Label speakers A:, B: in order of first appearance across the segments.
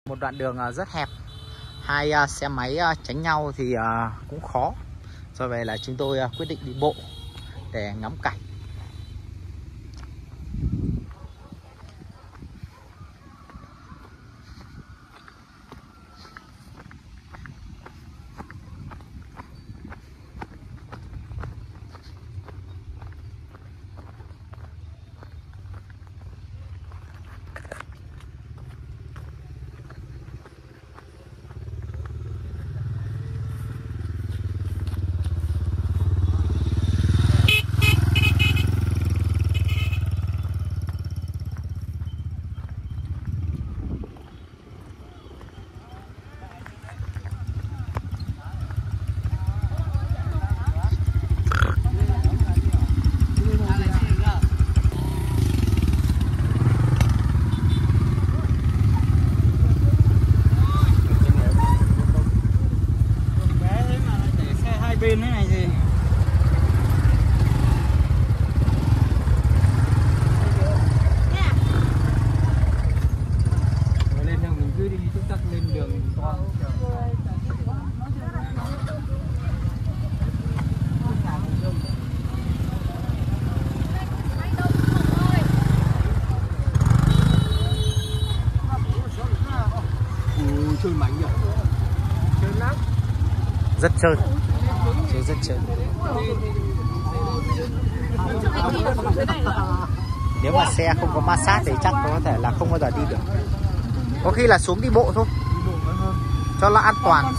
A: Một đoạn đường rất hẹp, hai xe máy tránh nhau thì cũng khó. Do vậy là chúng tôi quyết định đi bộ để ngắm cảnh.
B: Bên thế này thì lên đường mình cứ đi chúng ta lên đường con. Trơn mạnh nhỉ? Trơn lắm.
A: Rất trơn. Rất trơn. Nếu mà xe không có ma sát thì chắc có thể là không bao giờ đi được. Có khi là xuống đi bộ thôi cho nó an toàn.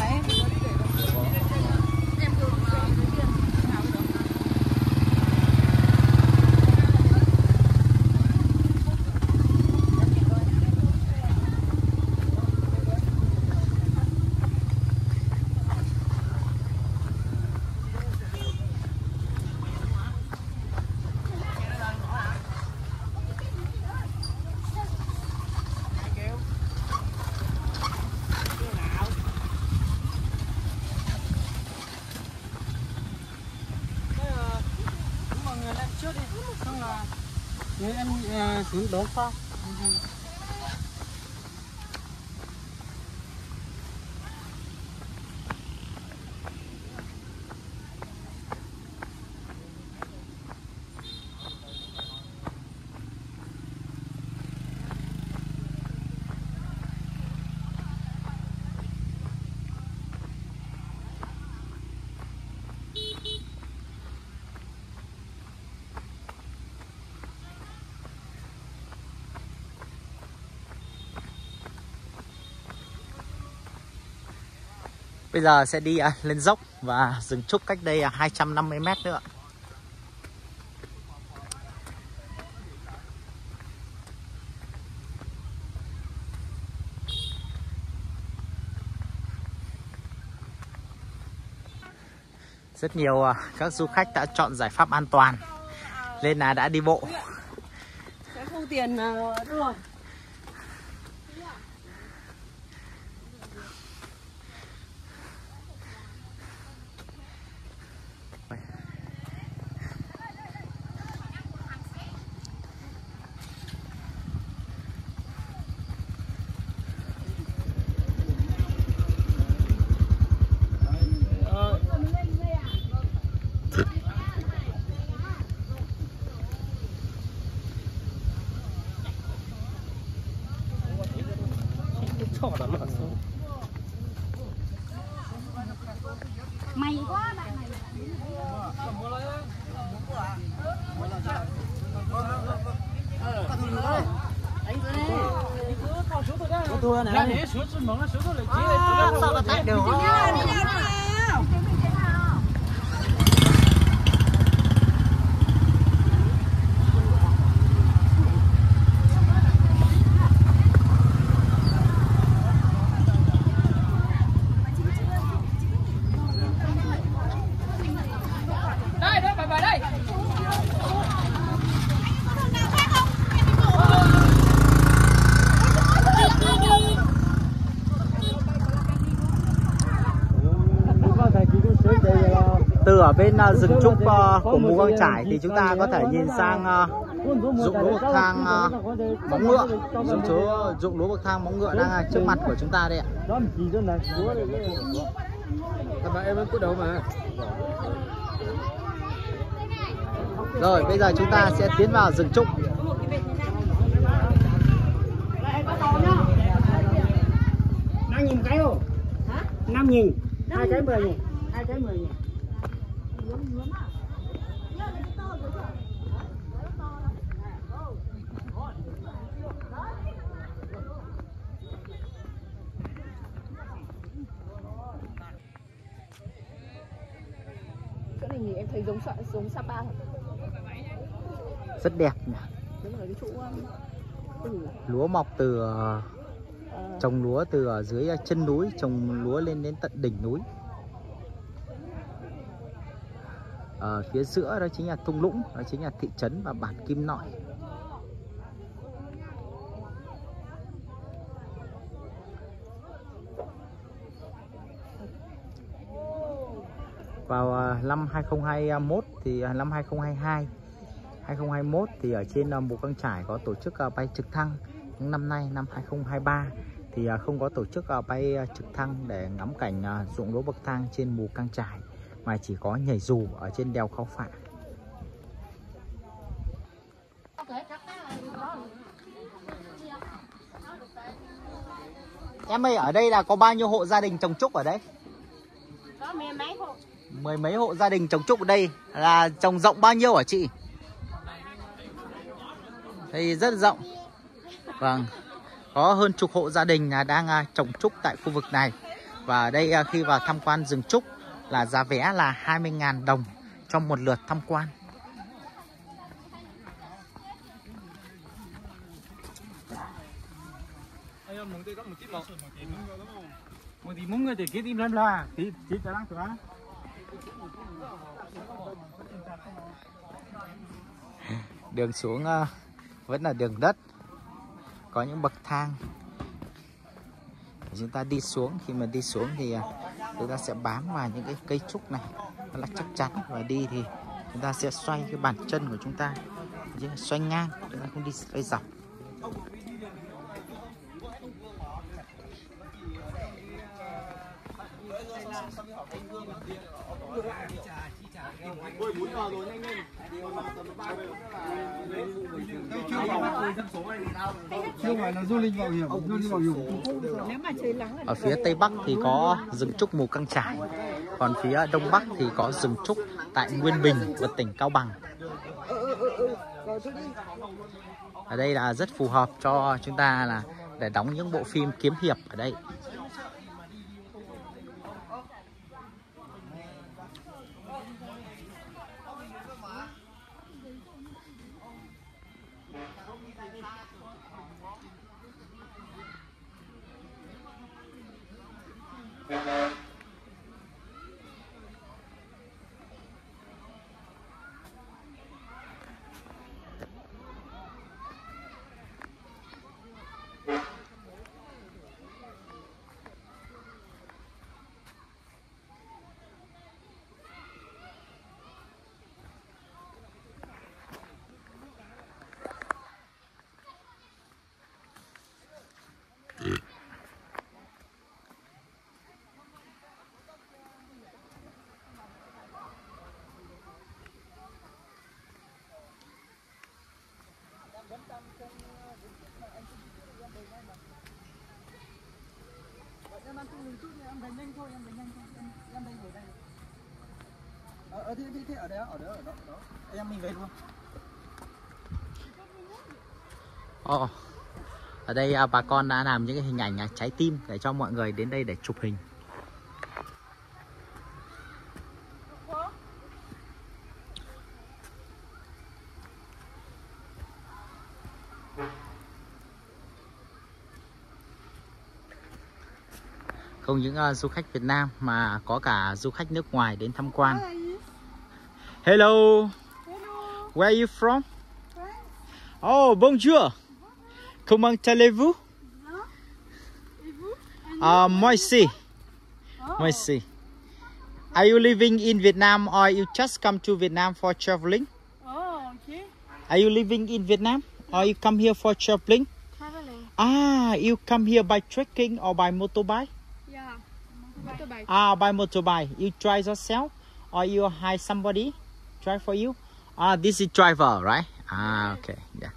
B: Nếu em xuống đón sau.
A: Bây giờ sẽ đi lên dốc và dừng trúc cách đây 250 m nữa. Rất nhiều các du khách đã chọn giải pháp an toàn nên là đã đi bộ.
C: Sẽ không tiền đua.
D: Mày quá bạn này.
B: Tôi này.
A: Sao mà tách được? Từ ở bên rừng trúc của Mù Căng Chải thì chúng ta có thể nhìn sang Dụng lúa bậc thang móng ngựa, dụng lúa bậc thang móng ngựa đang trước mặt của chúng ta đây ạ.
B: Em vẫn cút đầu mà.
A: Rồi bây giờ chúng ta sẽ tiến vào rừng trúc.
B: 5.000 cái không? Hả? 5.000. 2 cái 10.000. 2 cái 10.000.
C: Chỗ này nhìn em thấy giống Sapa thật.
A: Rất đẹp nhỉ.
C: Đúng rồi, cái chỗ
A: Lúa mọc từ trồng lúa từ ở dưới chân núi, trồng lúa lên đến tận đỉnh núi. Ở phía giữa đó chính là thung lũng, đó chính là thị trấn và bản Kim Nội. Vào năm 2021 thì năm 2021 thì ở trên Mù Căng Chải có tổ chức bay trực thăng. Nhưng năm nay năm 2023 thì không có tổ chức bay trực thăng để ngắm cảnh ruộng lúa bậc thang trên Mù Căng Chải, mà chỉ có nhảy dù ở trên đèo Khao Phạ. Em ơi, ở đây là có bao nhiêu hộ gia đình trồng trúc ở đấy?
C: Có mấy hộ.
A: Mười mấy hộ gia đình trồng trúc ở đây. Là trồng rộng bao nhiêu hả chị? Đây rất rộng. Vâng, có hơn chục hộ gia đình đang trồng trúc tại khu vực này. Và ở đây khi vào tham quan rừng trúc là giá vé là 20.000 đồng trong một lượt tham quan. Đường xuống vẫn là đường đất, có những bậc thang để chúng ta đi xuống. Khi mà đi xuống thì chúng ta sẽ bám vào những cái cây trúc này rất là chắc chắn, và đi thì chúng ta sẽ xoay cái bàn chân của chúng ta, xoay ngang, chúng ta không đi xoay dọc. Ở phía Tây Bắc thì có rừng trúc Mù Căng Chải, còn phía Đông Bắc thì có rừng trúc tại Nguyên Bình và tỉnh Cao Bằng. Ở đây là rất phù hợp cho chúng ta là để đóng những bộ phim kiếm hiệp ở đây.
B: Ở đó. Em mình về luôn.
A: Ở đây bà con đã làm những cái hình ảnh trái tim để cho mọi người đến đây để chụp hình. Không những du khách Việt Nam mà có cả du khách nước ngoài đến tham quan. Hello. Where are you from? Oh, bonjour. Comment allez-vous? Moi aussi. Moi aussi. Are you living in Vietnam or you just come to Vietnam for traveling?
C: Oh, okay.
A: Are you living in Vietnam or you come here for traveling?
D: Traveling.
A: Ah, you come here by trekking or by motorbike?
D: Yeah. Motorbike.
A: Ah, by motorbike. You drive yourself or you hire somebody drive for you? Ah, this is driver, right? Ah, okay. Yeah.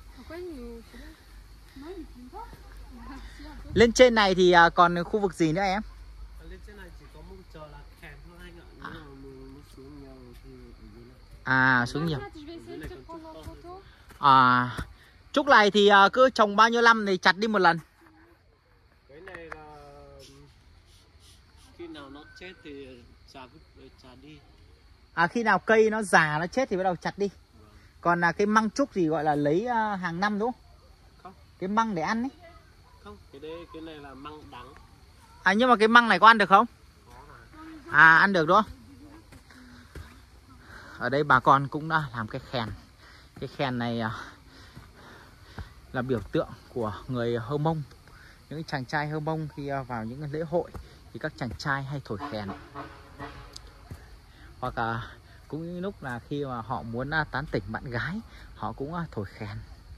A: Lên trên này thì còn khu vực gì nữa em?
B: Lên trên này chỉ có một chờ là kèm thôi anh ạ. Nếu mà muốn xuống nhiều thì ở dưới này.
A: À, xuống nhiều.
D: Je vais essayer de te prendre en photo.
A: À, trúc này thì cứ trồng bao nhiêu năm thì chặt đi một lần?
B: Cái này là khi nào nó chết thì chặt đi.
A: À, khi nào cây nó già nó chết thì bắt đầu chặt đi. Còn là cái măng trúc thì gọi là lấy hàng năm đúng không?
B: Không.
A: Cái măng để ăn ấy.
B: Không, cái này là măng đắng.
A: À, nhưng mà cái măng này có ăn được không? À, ăn được đúng không? Ở đây bà con cũng đã làm cái khen. Cái khen này là biểu tượng của người Hơ Mông. Những chàng trai Hơ Mông khi vào những lễ hội thì các chàng trai hay thổi khen. Hoặc cũng những lúc là khi mà họ muốn tán tỉnh bạn gái, họ cũng thổi khen.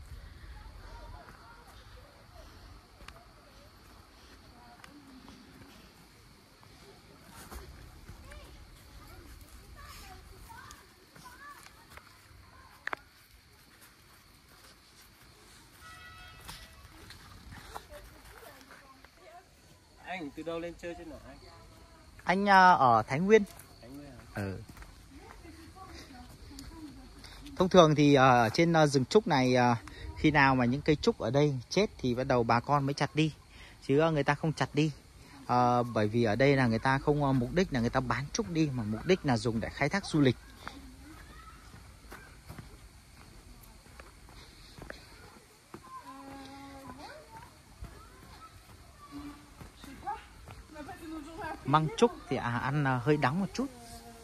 B: Anh từ đâu lên chơi trên nào anh?
A: Anh ở Thái Nguyên.
B: Thái Nguyên à?
A: Ừ. Thông thường thì ở trên rừng trúc này khi nào mà những cây trúc ở đây chết thì bắt đầu bà con mới chặt đi, chứ người ta không chặt đi. Bởi vì ở đây là người ta không mục đích là người ta bán trúc đi, mà mục đích là dùng để khai thác du lịch. Măng trúc thì ăn hơi đắng một chút.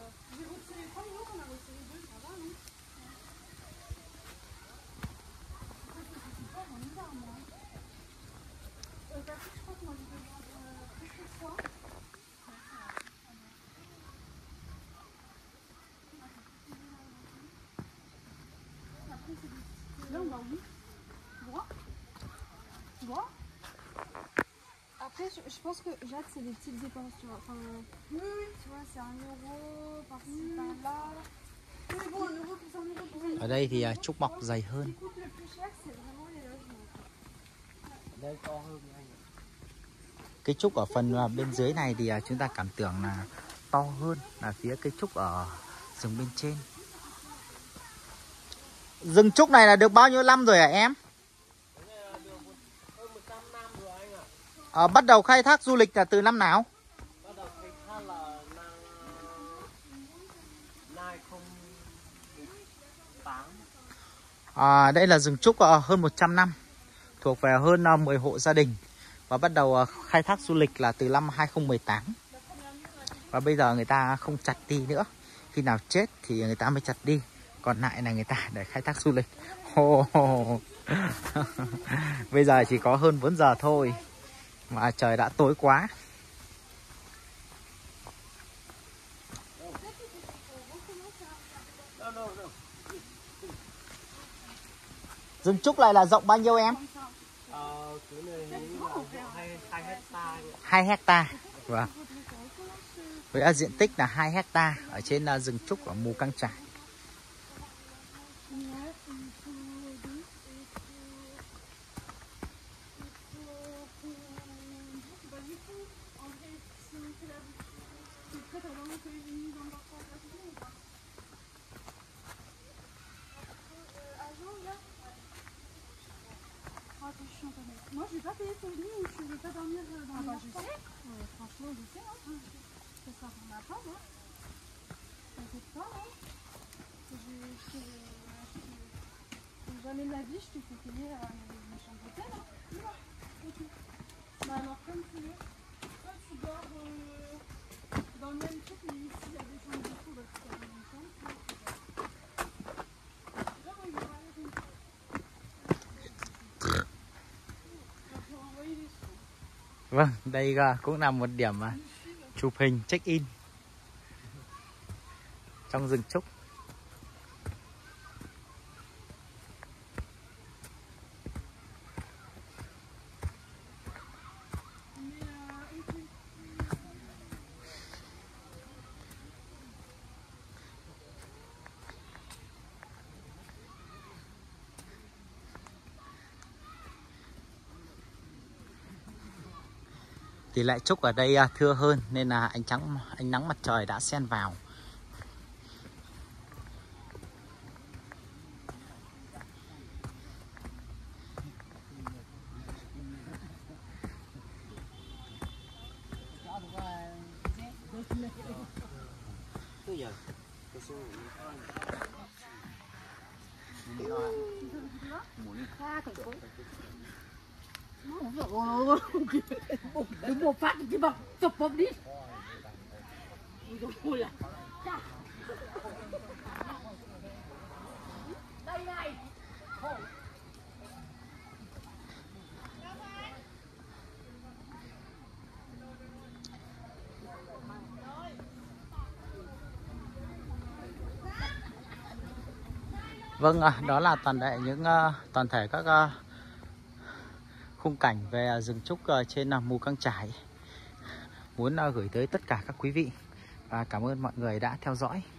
D: Après, je pense que Jade, c'est des petites dépenses, tu vois. Enfin, oui, tu vois, c'est 1 euro par-ci, par-là. Oui, bon, 1 euro plus 1 euro plus 1 euro.
A: Ở đây thì trúc mọc dày hơn.
D: Ce qui coûte le plus cher, c'est vraiment les logements.
B: Đây to hơn anh ạ.
A: Cây trúc ở phần bên dưới này thì chúng ta cảm tưởng là to hơn là phía cây trúc ở rừng bên trên. Rừng trúc này là được bao nhiêu năm rồi hả em?
B: Cái này là được hơn 100 năm rồi anh ạ.
A: Bắt đầu khai thác du lịch là từ năm nào?
B: Bắt đầu khai thác là năm 2008.
A: Đây là rừng trúc hơn 100 năm, thuộc về hơn 10 hộ gia đình. Và bắt đầu khai thác du lịch là từ năm 2018. Và bây giờ người ta không chặt đi nữa. Khi nào chết thì người ta mới chặt đi. Còn lại là người ta để khai thác du lịch. Bây giờ chỉ có hơn 4 giờ thôi mà trời đã tối quá. Rừng trúc này là rộng bao nhiêu em?
B: Cái này là 2 hectare.
A: 2 hectare. Vâng. Với diện tích là 2 hectare ở trên rừng trúc ở Mù Căng Chải.
D: Moi, je vais pas payer ton billet ou tu veux pas dormir dans le je sais. Franchement, je sais. Hein. Ce soir, on attend. Hein. T'inquiète pas. Hein. Jamais de la vie, je te fais payer une chambre d'hôtel. Hein. Ok. Bah alors, comme tu veux. Toi, tu dors dans le même truc, mais ici, il y a des chambres de fou. Bah, tu dors dans la même chambre. Là, on va aller comme ça.
A: Vâng, đây cũng là một điểm chụp hình check-in trong rừng trúc. Tỷ lệ trúc ở đây thưa hơn nên là ánh nắng mặt trời đã xen vào.
C: Đúng một phát chứ bằng chụp bấm đi. Ui là. Đây này.
A: Vâng, đó là toàn thể các khung cảnh về rừng trúc trên Mù Căng Chải. Muốn gửi tới tất cả các quý vị và cảm ơn mọi người đã theo dõi.